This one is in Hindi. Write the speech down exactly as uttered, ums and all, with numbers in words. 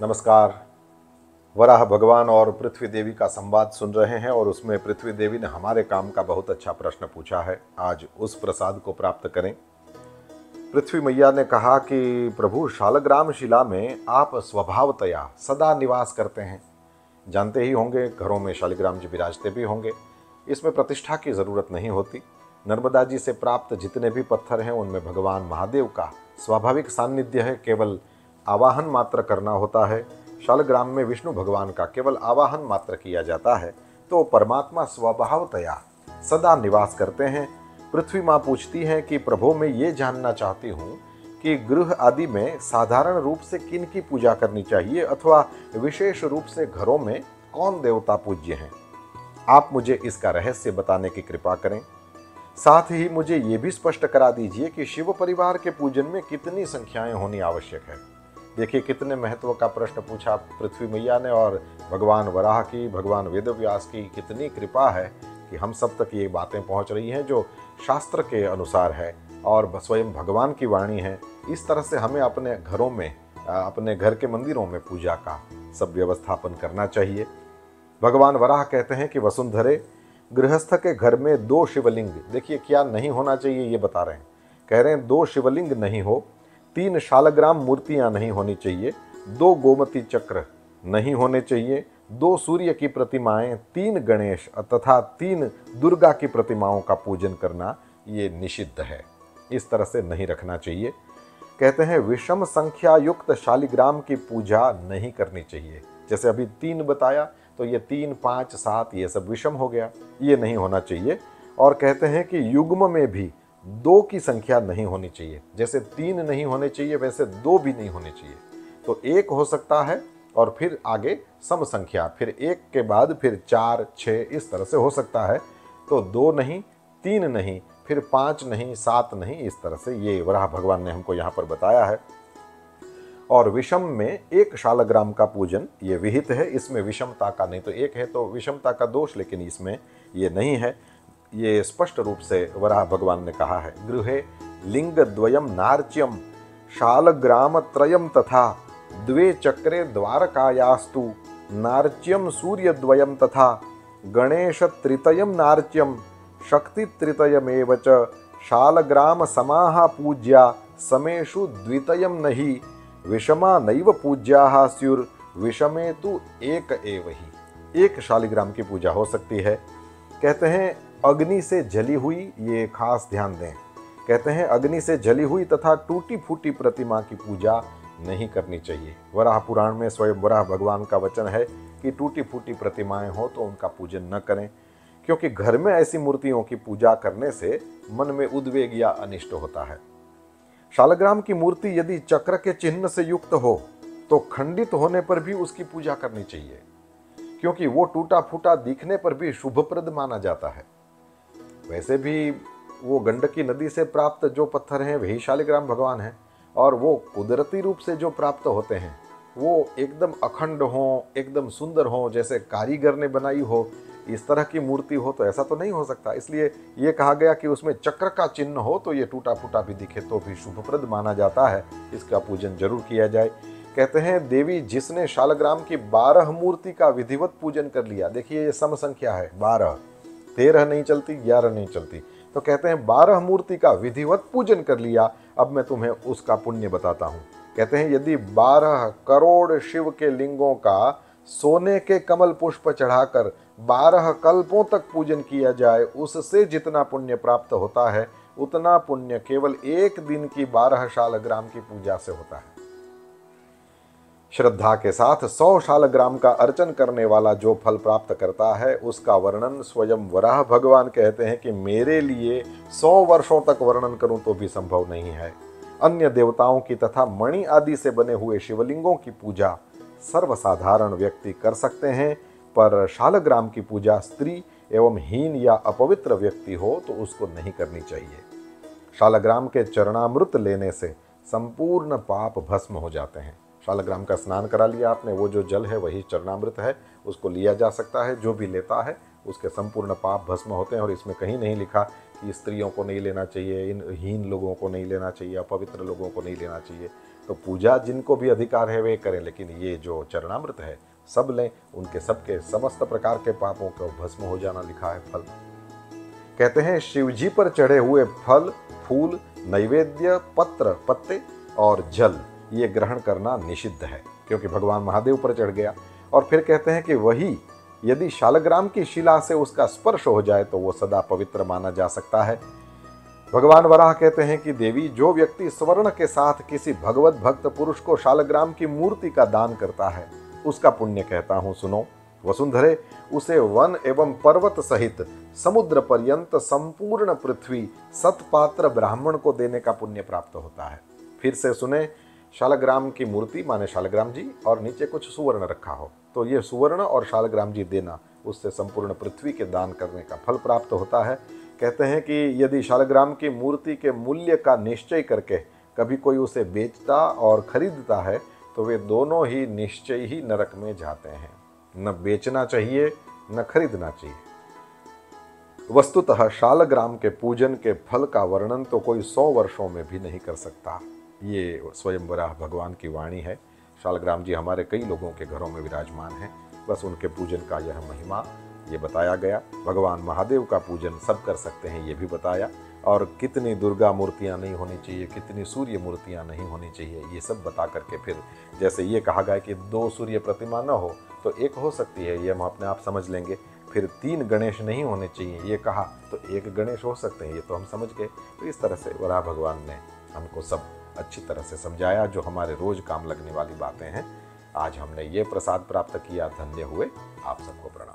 नमस्कार। वराह भगवान और पृथ्वी देवी का संवाद सुन रहे हैं और उसमें पृथ्वी देवी ने हमारे काम का बहुत अच्छा प्रश्न पूछा है। आज उस प्रसाद को प्राप्त करें। पृथ्वी मैया ने कहा कि प्रभु, शालग्राम शिला में आप स्वभावतया सदा निवास करते हैं। जानते ही होंगे, घरों में शालिग्राम जी विराजते भी होंगे। इसमें प्रतिष्ठा की जरूरत नहीं होती। नर्मदा जी से प्राप्त जितने भी पत्थर हैं उनमें भगवान महादेव का स्वाभाविक सान्निध्य है, केवल आवाहन मात्र करना होता है। शालग्राम में विष्णु भगवान का केवल आवाहन मात्र किया जाता है तो परमात्मा स्वभावतया सदा निवास करते हैं। पृथ्वी माँ पूछती हैं कि प्रभु, मैं ये जानना चाहती हूँ कि गृह आदि में साधारण रूप से किन की पूजा करनी चाहिए अथवा विशेष रूप से घरों में कौन देवता पूज्य हैं। आप मुझे इसका रहस्य बताने की कृपा करें। साथ ही मुझे ये भी स्पष्ट करा दीजिए कि शिव परिवार के पूजन में कितनी संख्याएं होनी आवश्यक है। देखिए कितने महत्व का प्रश्न पूछा पृथ्वी मैया ने, और भगवान वराह की, भगवान वेदव्यास की कितनी कृपा है कि हम सब तक ये बातें पहुंच रही हैं जो शास्त्र के अनुसार है और स्वयं भगवान की वाणी है। इस तरह से हमें अपने घरों में, अपने घर के मंदिरों में पूजा का सब व्यवस्थापन करना चाहिए। भगवान वराह कहते हैं कि वसुंधरे, गृहस्थ के घर में दो शिवलिंग, देखिए क्या नहीं होना चाहिए ये बता रहे हैं। कह रहे हैं दो शिवलिंग नहीं हो, तीन शालग्राम मूर्तियां नहीं होनी चाहिए, दो गोमती चक्र नहीं होने चाहिए, दो सूर्य की प्रतिमाएं, तीन गणेश तथा तीन दुर्गा की प्रतिमाओं का पूजन करना ये निषिद्ध है। इस तरह से नहीं रखना चाहिए। कहते हैं विषम संख्या युक्त शालिग्राम की पूजा नहीं करनी चाहिए। जैसे अभी तीन बताया तो ये तीन, पाँच, सात ये सब विषम हो गया, ये नहीं होना चाहिए। और कहते हैं कि युग्म में भी दो की संख्या नहीं होनी चाहिए। जैसे तीन नहीं होने चाहिए वैसे दो भी नहीं होने चाहिए। तो एक हो सकता है और फिर आगे सम संख्या, फिर एक के बाद फिर चार, छः, इस तरह से हो सकता है। तो दो नहीं, तीन नहीं, फिर पाँच नहीं, सात नहीं, इस तरह से ये वराह भगवान ने हमको यहाँ पर बताया है। और विषम में एक शालग्राम का पूजन ये विहित है। इसमें विषमता का, नहीं तो एक है तो विषमता का दोष, लेकिन इसमें ये नहीं है। ये स्पष्ट रूप से वराह भगवान ने कहा है। गृहे लिंग द्वयम नार्च्यम शालग्राम त्रयम तथा द्वे चक्रे द्वारकायास्तु नार्च्यम सूर्य द्वयम तथा गणेश त्रितयम नार्च्यम शक्ति त्रितयमेव च शालग्राम समाहा पूज्या समेषु द्वितयम नहीं विषमा नैव पूज्याः स्युर विषमे तु एक एव ही। एक शालिग्राम की पूजा हो सकती है। कहते हैं अग्नि से जली हुई, ये खास ध्यान दें, कहते हैं अग्नि से जली हुई तथा टूटी फूटी प्रतिमा की पूजा नहीं करनी चाहिए। वराह पुराण में स्वयं वराह भगवान का वचन है कि टूटी फूटी प्रतिमाएं हो तो उनका पूजन न करें, क्योंकि घर में ऐसी मूर्तियों की पूजा करने से मन में उद्वेग या अनिष्ट होता है। शालग्राम की मूर्ति यदि चक्र के चिन्ह से युक्त हो तो खंडित होने पर भी उसकी पूजा करनी चाहिए, क्योंकि वो टूटा फूटा दिखने पर भी शुभप्रद माना जाता है। वैसे भी वो गंडकी नदी से प्राप्त जो पत्थर हैं वही शालिग्राम भगवान हैं, और वो कुदरती रूप से जो प्राप्त होते हैं वो एकदम अखंड हों, एकदम सुंदर हों, जैसे कारीगर ने बनाई हो, इस तरह की मूर्ति हो तो ऐसा तो नहीं हो सकता। इसलिए ये कहा गया कि उसमें चक्र का चिन्ह हो तो ये टूटा फूटा भी दिखे तो भी शुभप्रद माना जाता है, इसका पूजन जरूर किया जाए। कहते हैं देवी जिसने शालग्राम की बारह मूर्ति का विधिवत पूजन कर लिया, देखिए ये सम संख्या है, बारह, तेरह नहीं चलती, ग्यारह नहीं चलती, तो कहते हैं बारह मूर्ति का विधिवत पूजन कर लिया, अब मैं तुम्हें उसका पुण्य बताता हूँ। कहते हैं यदि बारह करोड़ शिव के लिंगों का सोने के कमल पुष्प चढ़ाकर बारह कल्पों तक पूजन किया जाए, उससे जितना पुण्य प्राप्त होता है उतना पुण्य केवल एक दिन की बारह शालग्राम की पूजा से होता है। श्रद्धा के साथ सौ शालग्राम का अर्चन करने वाला जो फल प्राप्त करता है उसका वर्णन स्वयं वराह भगवान कहते हैं कि मेरे लिए सौ वर्षों तक वर्णन करूं तो भी संभव नहीं है। अन्य देवताओं की तथा मणि आदि से बने हुए शिवलिंगों की पूजा सर्वसाधारण व्यक्ति कर सकते हैं, पर शालग्राम की पूजा स्त्री एवं हीन या अपवित्र व्यक्ति हो तो उसको नहीं करनी चाहिए। शालग्राम के चरणामृत लेने से संपूर्ण पाप भस्म हो जाते हैं। शालग्राम का स्नान करा लिया आपने, वो जो जल है वही चरणामृत है, उसको लिया जा सकता है। जो भी लेता है उसके संपूर्ण पाप भस्म होते हैं। और इसमें कहीं नहीं लिखा कि स्त्रियों को नहीं लेना चाहिए, इन हीन लोगों को नहीं लेना चाहिए, अपवित्र लोगों को नहीं लेना चाहिए। तो पूजा जिनको भी अधिकार है वे करें, लेकिन ये जो चरणामृत है सब लें, उनके सबके समस्त प्रकार के पापों को भस्म हो जाना लिखा है फल। कहते हैं शिवजी पर चढ़े हुए फल, फूल, नैवेद्य, पत्र, पत्ते और जल ये ग्रहण करना निषिद्ध है, क्योंकि भगवान महादेव पर चढ़ गया। और फिर कहते हैं कि वही यदि शालग्राम की शिला से उसका स्पर्श हो जाए तो वो सदा पवित्र माना जा सकता है। भगवान वराह कहते हैं कि देवी, जो व्यक्ति स्वर्ण के साथ किसी भगवत भक्त पुरुष को शालग्राम की मूर्ति का दान करता है उसका पुण्य कहता हूं सुनो। वसुंधरे, उसे वन एवं पर्वत सहित समुद्र पर्यंत संपूर्ण पृथ्वी सतपात्र ब्राह्मण को देने का पुण्य प्राप्त होता है। फिर से सुने, शालग्राम की मूर्ति माने शालग्राम जी और नीचे कुछ सुवर्ण रखा हो, तो ये सुवर्ण और शालग्राम जी देना, उससे संपूर्ण पृथ्वी के दान करने का फल प्राप्त होता है। कहते हैं कि यदि शालग्राम की मूर्ति के मूल्य का निश्चय करके कभी कोई उसे बेचता और खरीदता है तो वे दोनों ही निश्चय ही नरक में जाते हैं। न बेचना चाहिए न खरीदना चाहिए। वस्तुतः शालग्राम के पूजन के फल का वर्णन तो कोई सौ वर्षों में भी नहीं कर सकता। ये स्वयं वराह भगवान की वाणी है। शालग्राम जी हमारे कई लोगों के घरों में विराजमान हैं, बस उनके पूजन का यह महिमा ये बताया गया। भगवान महादेव का पूजन सब कर सकते हैं ये भी बताया, और कितनी दुर्गा मूर्तियां नहीं होनी चाहिए, कितनी सूर्य मूर्तियां नहीं होनी चाहिए, ये सब बता करके फिर जैसे ये कहा गया कि दो सूर्य प्रतिमा न हो तो एक हो सकती है, ये हम अपने आप समझ लेंगे। फिर तीन गणेश नहीं होने चाहिए ये कहा तो एक गणेश हो सकते हैं, ये तो हम समझ गए। तो इस तरह से वराह भगवान ने हमको सब अच्छी तरह से समझाया, जो हमारे रोज काम लगने वाली बातें हैं। आज हमने ये प्रसाद प्राप्त किया, धन्य हुए। आप सबको प्रणाम।